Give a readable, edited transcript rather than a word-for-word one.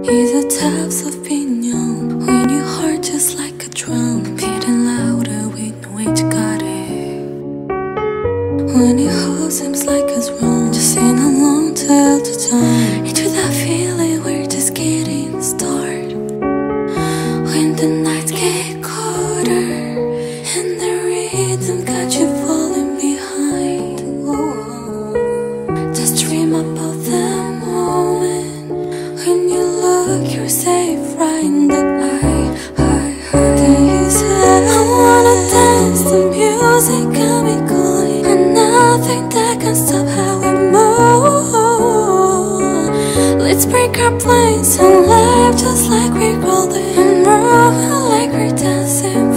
He's a taps of opinion when your heart just like a drum, beating louder with no way to got it. When he holds him like it's wrong, just sing along till the dawn. Into that feeling we're just getting started. When the nights get colder and the rhythm got you falling behind. Just dream about that moment when you look, you're safe right in the eye. Then you said, I wanna dance, the music got me going, and nothing that can stop how we move. Let's break our plans and live just like we're golden, and move like we're dancing.